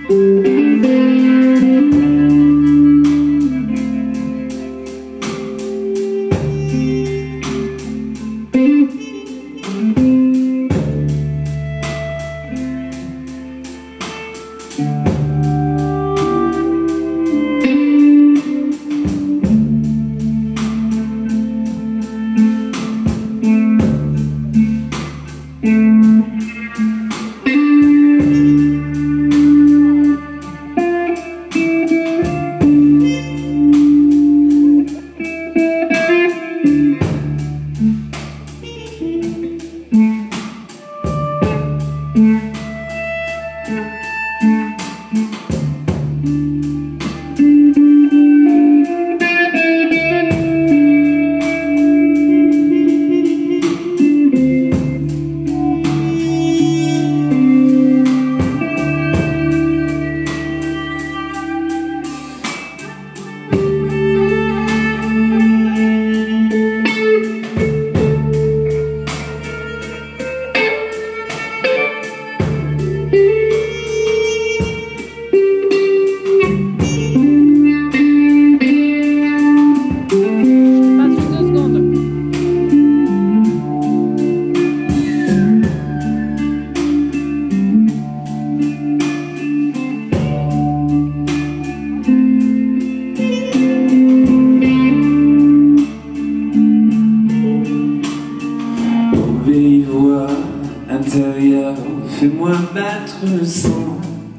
Intérieur, fais-moi battre le sang.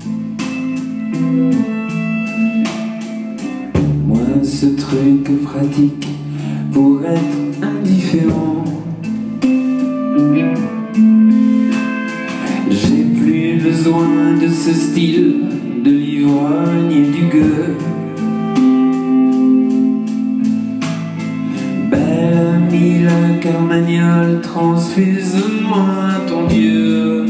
Moi, ce truc pratique pour être indifférent. J'ai plus besoin de ce style de l'ivrogne et du gueux. Belle amie, la carmagnole, transfuse-moi ton Dieu.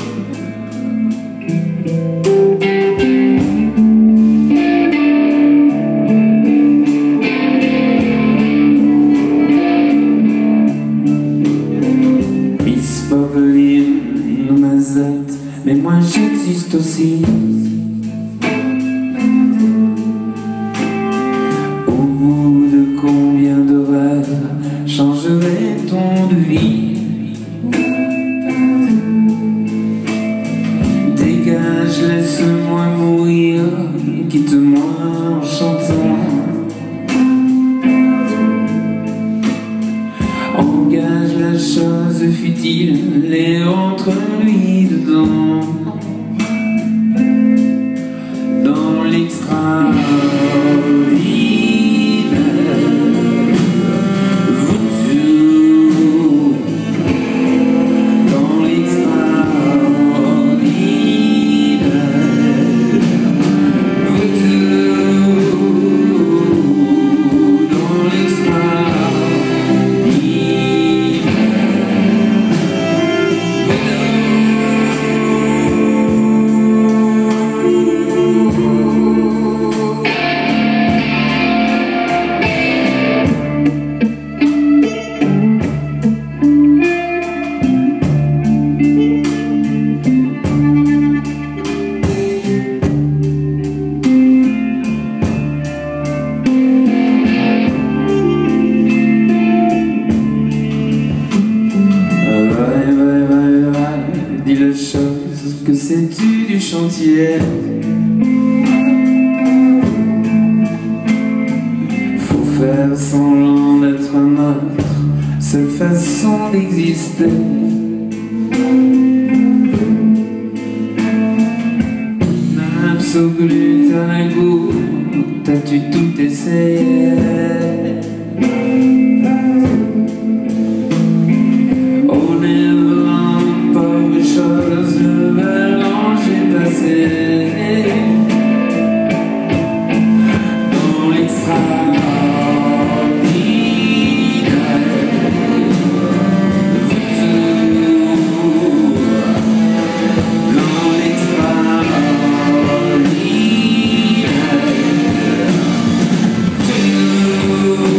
Miss Popeline, Noumazette, mais moi j'existe aussi. Au bout de combien d'horaires changerait ton de vie? Dégage, laisse-moi mourir, quitte-moi en chantant. Engage la chose futile et entre-lui dedans. Dans l'extraordinaire, dis la chose, que sais-tu du chantier? Faut faire semblant d'être notre seule façon d'exister. Absolu, t'as un goût, t'as-tu tout essayé? Le mélange est passé dans l'extraordinaire. Dans l'extraordinaire.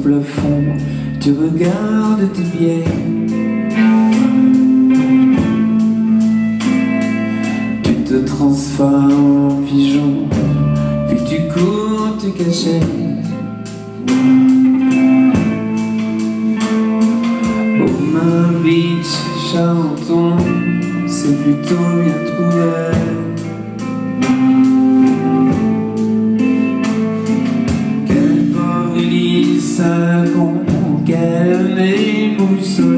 plafond, tu regardes tes biais. Tu te transformes en pigeon, puis tu cours te cacher. Au Beach, chantons, c'est plutôt bien trouvé. Quelle pauvre Elise, quelle mémousseau.